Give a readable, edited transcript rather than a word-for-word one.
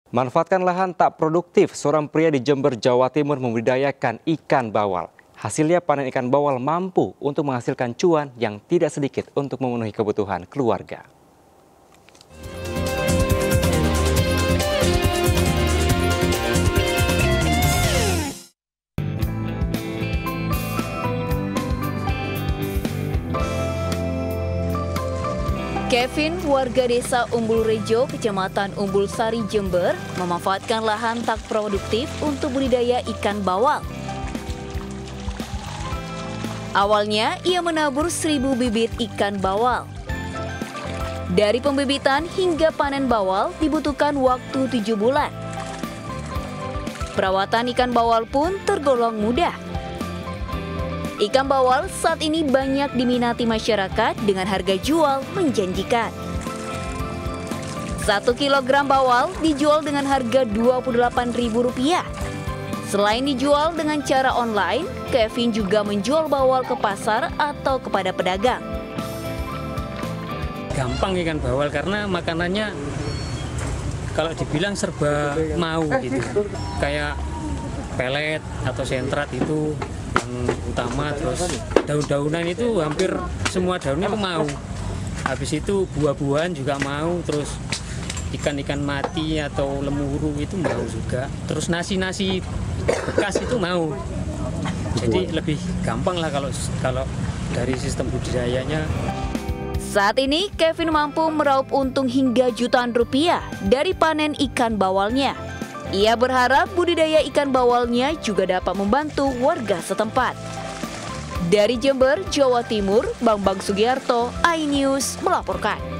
Manfaatkan lahan tak produktif, seorang pria di Jember, Jawa Timur membudidayakan ikan bawal. Hasilnya panen ikan bawal mampu untuk menghasilkan cuan yang tidak sedikit untuk memenuhi kebutuhan keluarga. Kevin, warga desa Umbul Rejo, kecamatan Umbul Sari, Jember, memanfaatkan lahan tak produktif untuk budidaya ikan bawal. Awalnya, ia menabur 1.000 bibit ikan bawal. Dari pembibitan hingga panen bawal dibutuhkan waktu 7 bulan. Perawatan ikan bawal pun tergolong mudah. Ikan bawal saat ini banyak diminati masyarakat dengan harga jual menjanjikan. 1 kilogram bawal dijual dengan harga Rp28.000. Selain dijual dengan cara online, Kevin juga menjual bawal ke pasar atau kepada pedagang. Gampang ikan bawal karena makanannya kalau dibilang serba mau gitu. Kayak pelet atau sentrat itu yang utama, terus daun-daunan itu hampir semua daunnya mau. Habis itu buah-buahan juga mau, terus ikan-ikan mati atau lemuru itu mau juga. Terus nasi-nasi bekas itu mau. Jadi lebih gampang lah kalau dari sistem budidayanya. Saat ini Kevin mampu meraup untung hingga jutaan rupiah dari panen ikan bawalnya. Ia berharap budidaya ikan bawalnya juga dapat membantu warga setempat. Dari Jember, Jawa Timur, Bambang Sugiarto, iNews melaporkan.